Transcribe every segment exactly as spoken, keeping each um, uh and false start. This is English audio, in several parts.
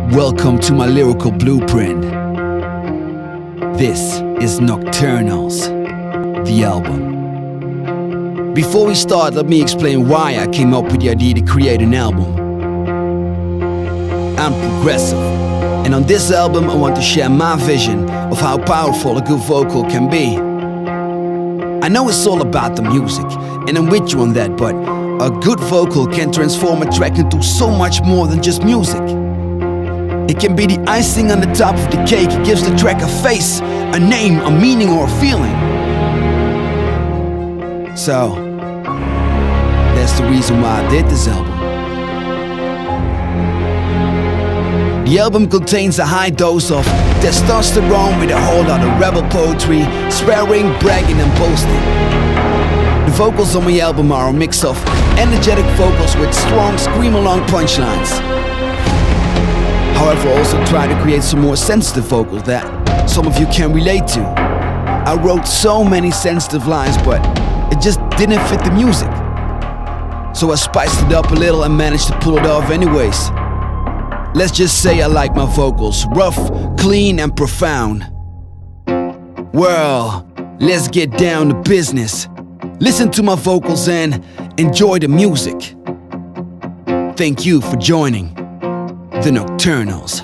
Welcome to my lyrical blueprint. This is Nocturnals, the album. Before we start, let me explain why I came up with the idea to create an album. I'm progressive, and on this album I want to share my vision of how powerful a good vocal can be. I know it's all about the music, and I'm with you on that, but a good vocal can transform a track into so much more than just music. It can be the icing on the top of the cake. It gives the track a face, a name, a meaning, or a feeling. So, that's the reason why I did this album. The album contains a high dose of testosterone with a whole lot of rebel poetry, swearing, bragging, and boasting. The vocals on my album are a mix of energetic vocals with strong scream-along punchlines. However, I also try to create some more sensitive vocals that some of you can relate to. I wrote so many sensitive lines, but it just didn't fit the music. So I spiced it up a little and managed to pull it off anyways. Let's just say I like my vocals rough, clean, and profound. Well, let's get down to business. Listen to my vocals and enjoy the music. Thank you for joining the Nocturnals.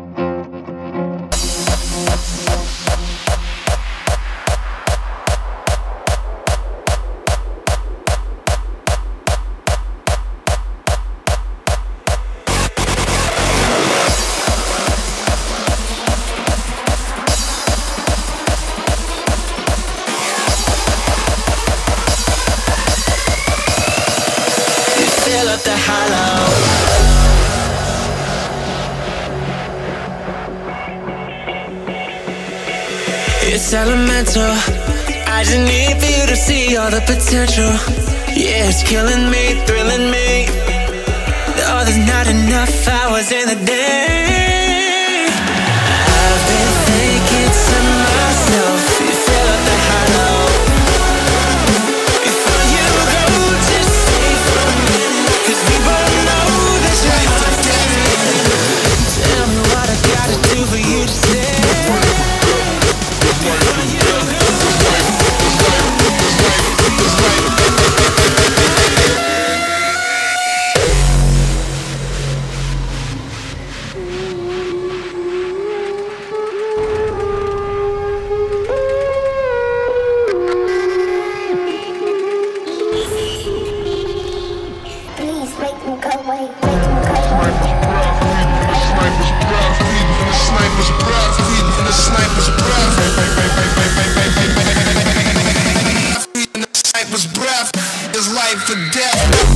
Fill up the hollow. It's elemental. I just need for you to see all the potential. Yeah, it's killing me, thrilling me. Oh, there's not enough hours in the day. I've been thinking to myself, you fill up the hollow. Before you go, just stay for a minute, 'cause we both know that you're hot dead. Tell me what I gotta do for you to stay. Please make me go away, make me go away. Sniper's breath, the sniper's breath, the sniper's breath, the sniper's breath is life or death.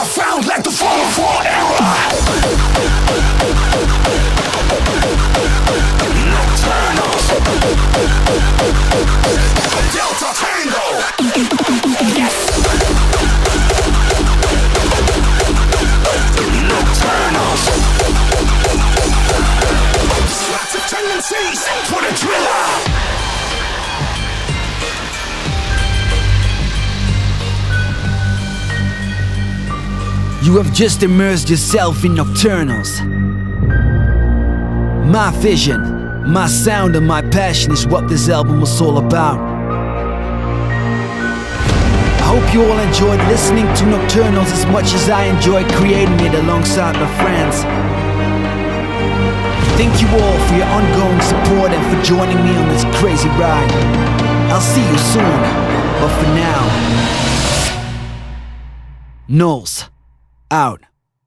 I found like the fall for error. Nocturnals. Delta Tango. Yes. Nocturnals. Lots of tendencies for the driller. You have just immersed yourself in Nocturnals. My vision, my sound and my passion is what this album was all about. I hope you all enjoyed listening to Nocturnals as much as I enjoyed creating it alongside my friends. Thank you all for your ongoing support and for joining me on this crazy ride. I'll see you soon, but for now, Knowles out.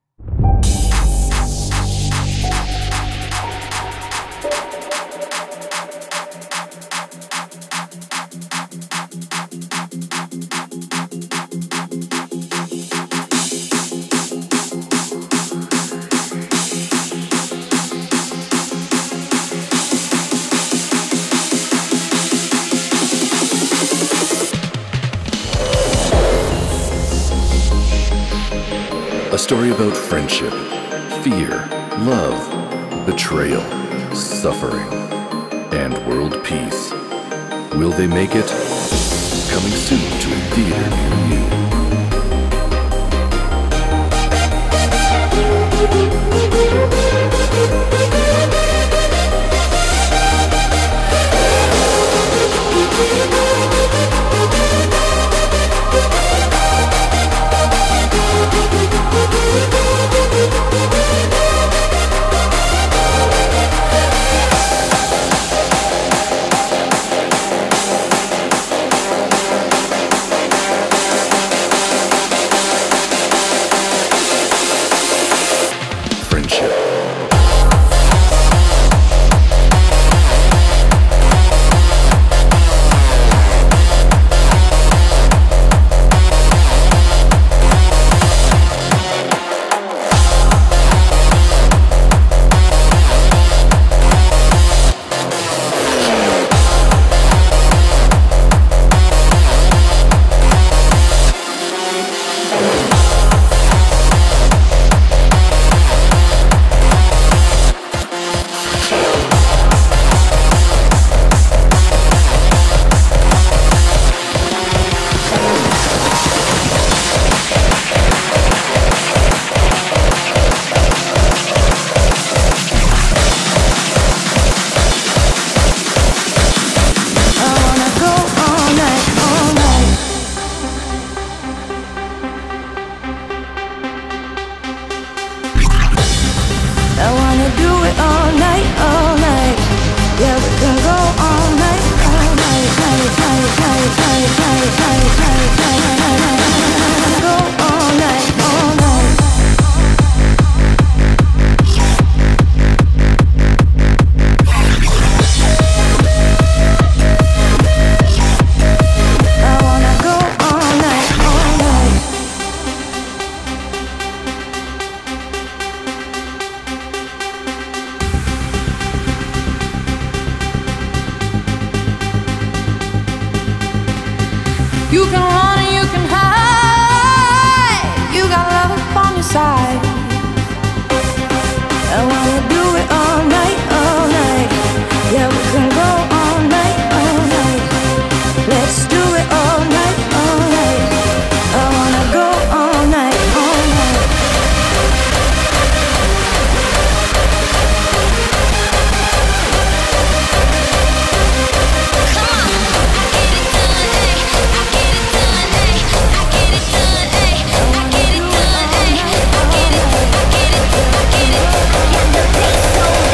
A story about friendship, fear, love, betrayal, suffering, and world peace. Will they make it? Coming soon to a theater near you. You can run and you can hide. You got love upon your side. I wanna do it all night, all night. Yeah, we can go all night, all night. Let's do it all night, all night. I wanna go all night, all night. So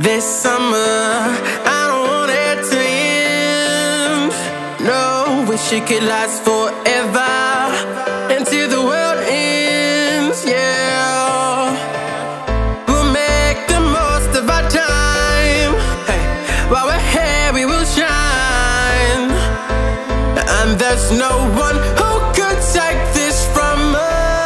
This summer, I don't want it to end. No, wish it could last forever until the world ends, yeah. We'll make the most of our time. Hey, while we're here, we will shine. And there's no one who could take this from us.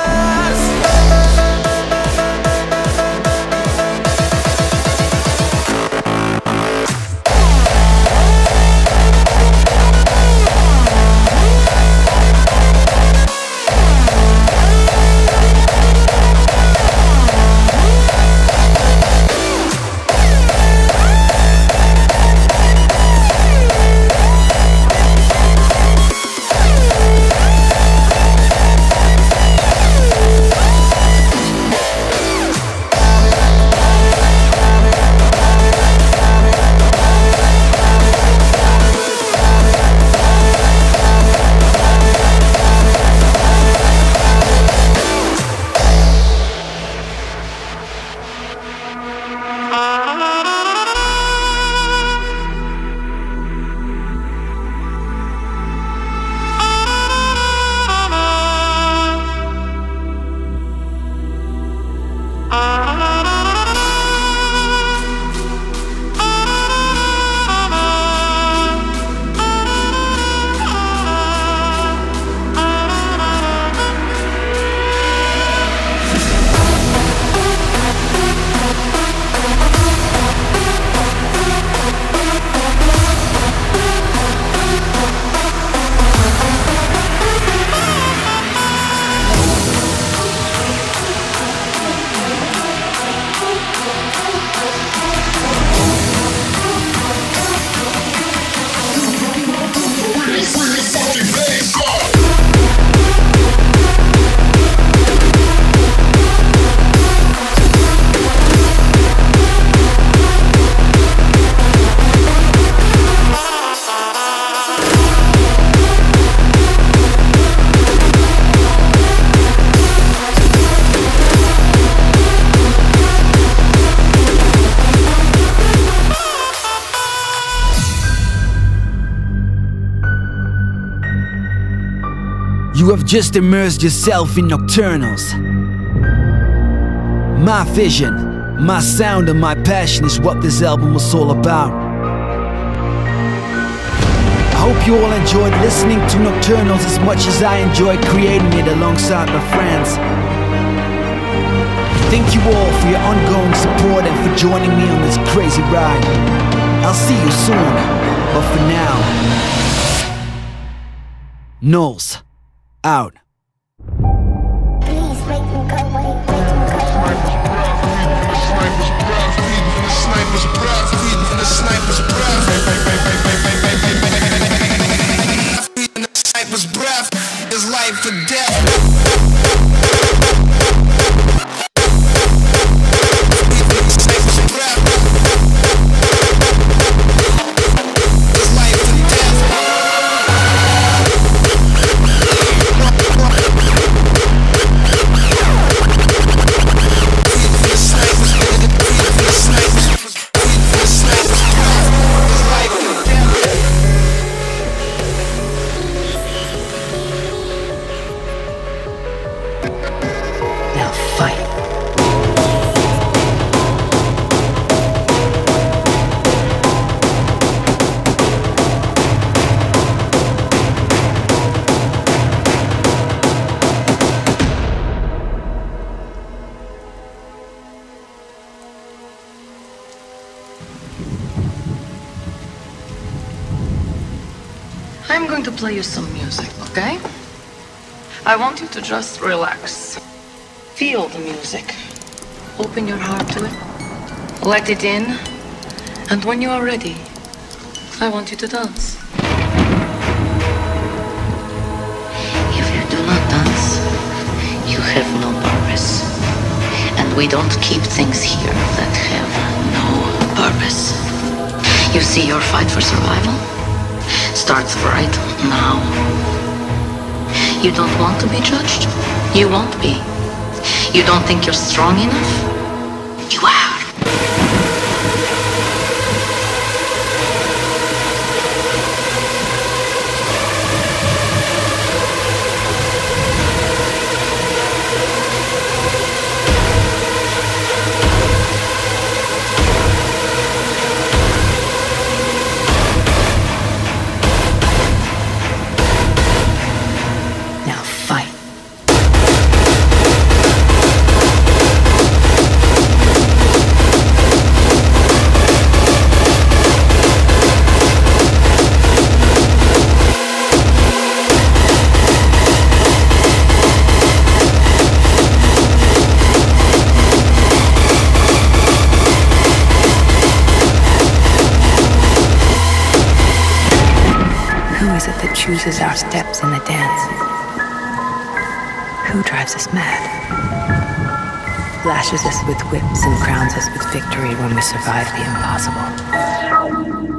You have just immersed yourself in Nocturnals. My vision, my sound and my passion is what this album was all about. I hope you all enjoyed listening to Nocturnals as much as I enjoyed creating it alongside my friends. Thank you all for your ongoing support and for joining me on this crazy ride. I'll see you soon, but for now, Knowles. Out. Please make them go away, make them go away. The sniper's breath, the sniper's breath. The sniper's breath is life or death. I'm going to play you some music, okay? I want you to just relax. Feel the music. Open your heart to it. Let it in. And when you are ready, I want you to dance. If you do not dance, you have no purpose. And we don't keep things here that have no purpose. You see, your fight for survival starts right now. You don't want to be judged? You won't be. You don't think you're strong enough? You are. that chooses our steps in the dance? Who drives us mad? Lashes us with whips and crowns us with victory when we survive the impossible.